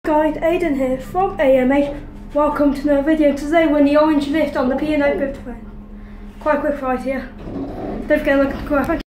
Guide Aidan here from AMH. Welcome to another video. Today we're in the orange lift on the P&0 50 plane. Quite a quick ride here. Don't forget to like and subscribe.